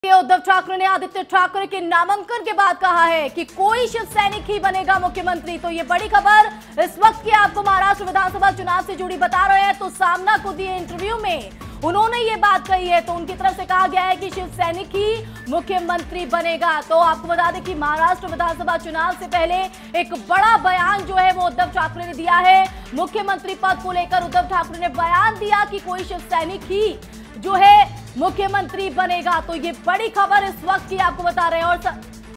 उद्धव ठाकरे ने आदित्य ठाकरे के नामांकन के बाद कहा है कि कोई शिव सैनिक ही बनेगा मुख्यमंत्री। तो ये बड़ी खबर इस वक्त की आपको महाराष्ट्र विधानसभा चुनाव से जुड़ी बता रहे हैं। तो सामना को दिए इंटरव्यू में उन्होंने ये बात कही है। तो उनकी तरफ से कहा गया है कि शिव सैनिक ही मुख्यमंत्री बनेगा। तो आपको बता दें कि महाराष्ट्र विधानसभा चुनाव से पहले एक बड़ा बयान जो है वो उद्धव ठाकरे ने दिया है। मुख्यमंत्री पद को लेकर उद्धव ठाकरे ने बयान दिया कि कोई शिव सैनिक ही जो है मुख्यमंत्री बनेगा। तो ये बड़ी खबर इस वक्त की आपको बता रहे हैं। और